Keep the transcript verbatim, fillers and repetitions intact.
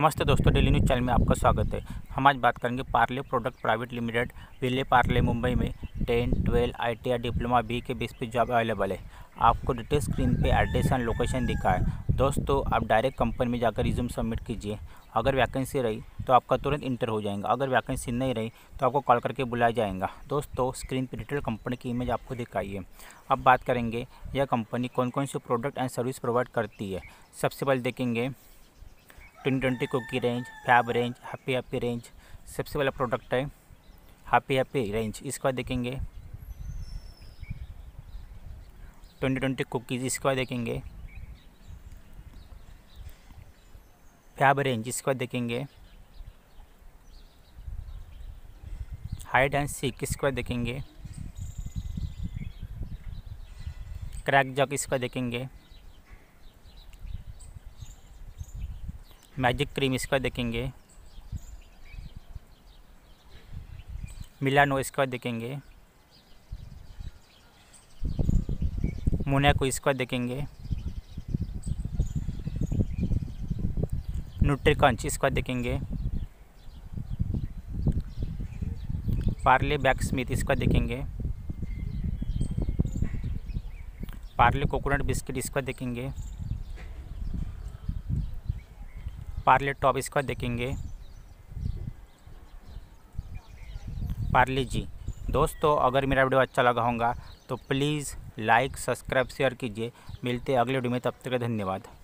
नमस्ते दोस्तों, daily news channel में आपका स्वागत है। हम आज बात करेंगे Parle product private limited Vile Parle Mumbai में ten twelve I T I diploma बी के बेस पे जॉब अवेलेबल है। आपको डिटेल स्क्रीन पे एड्रेस एंड लोकेशन दिखा है। दोस्तों, आप डायरेक्ट कंपनी में जाकर रिज्यूम सबमिट कीजिए। अगर वैकेंसी रही तो आपका तुरंत इंटर हो जाएगा, अगर वैकेंसी नहीं रही तो आपको कॉल करके बुलाया जाएगा। दोस्तों, स्क्रीन पर डिटेल कंपनी की इमेज आपको दिखाई है। अब बात करेंगे यह कंपनी कौन कौन से प्रोडक्ट एंड सर्विस प्रोवाइड करती है। सबसे पहले देखेंगे twenty twenty cookie range, fab range, happy happy range. सबसे पहला प्रोडक्ट है हैप्पी हैप्पी रेंज। इसके बाद देखेंगे ट्वेंटी ट्वेंटी कुकीज़। इसके बाद देखेंगे फैब रेंज। इसके बाद देखेंगे हाइड एंड सीक। इसके बाद देखेंगे क्रैक जॉक। इसके बाद देखेंगे मैजिक क्रीम। इसका देखेंगे मिलानो। इसका देखेंगे मोनाको। इसका देखेंगे न्यूट्रीक्रंच। इसका देखेंगे पार्ले बैक स्मिथ। इसका देखेंगे पार्ले कोकोनट बिस्किट। इसका देखेंगे पार्ले टॉप। इसका देखेंगे पार्ले जी। दोस्तों, अगर मेरा वीडियो अच्छा लगा होगा तो प्लीज़ लाइक सब्सक्राइब शेयर कीजिए। मिलते हैं अगले वीडियो में, तब तक धन्यवाद।